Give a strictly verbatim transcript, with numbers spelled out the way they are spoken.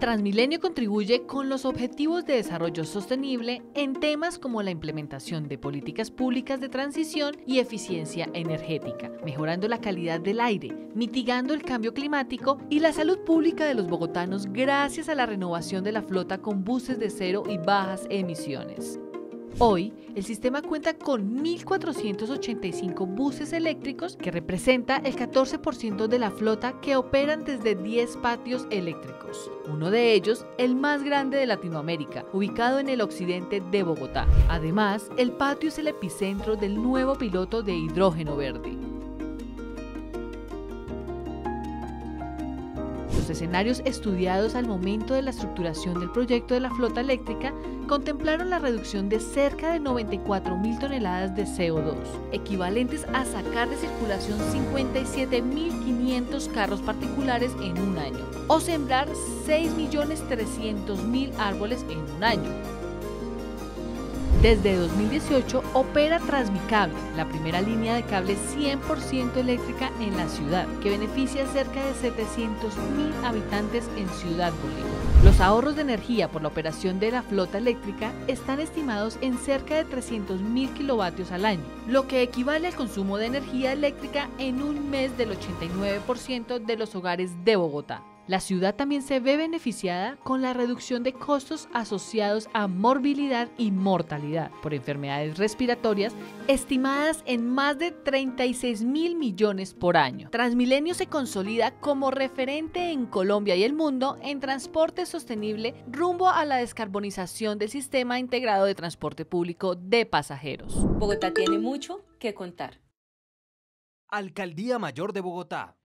Transmilenio contribuye con los Objetivos de Desarrollo Sostenible en temas como la implementación de políticas públicas de transición y eficiencia energética, mejorando la calidad del aire, mitigando el cambio climático y la salud pública de los bogotanos gracias a la renovación de la flota con buses de cero y bajas emisiones. Hoy, el sistema cuenta con mil cuatrocientos ochenta y cinco buses eléctricos, que representa el catorce por ciento de la flota, que operan desde diez patios eléctricos. Uno de ellos, el más grande de Latinoamérica, ubicado en el occidente de Bogotá. Además, el patio es el epicentro del nuevo piloto de hidrógeno verde. Los escenarios estudiados al momento de la estructuración del proyecto de la flota eléctrica contemplaron la reducción de cerca de noventa y cuatro mil toneladas de C O dos, equivalentes a sacar de circulación cincuenta y siete mil quinientos carros particulares en un año, o sembrar seis millones trescientos mil árboles en un año. Desde dos mil dieciocho opera Transmicable, la primera línea de cable cien por ciento eléctrica en la ciudad, que beneficia a cerca de setecientos mil habitantes en Ciudad Bolívar. Los ahorros de energía por la operación de la flota eléctrica están estimados en cerca de trescientos mil kilovatios al año, lo que equivale al consumo de energía eléctrica en un mes del ochenta y nueve por ciento de los hogares de Bogotá. La ciudad también se ve beneficiada con la reducción de costos asociados a morbilidad y mortalidad por enfermedades respiratorias, estimadas en más de treinta y seis mil millones por año. Transmilenio se consolida como referente en Colombia y el mundo en transporte sostenible rumbo a la descarbonización del sistema integrado de transporte público de pasajeros. Bogotá tiene mucho que contar. Alcaldía Mayor de Bogotá.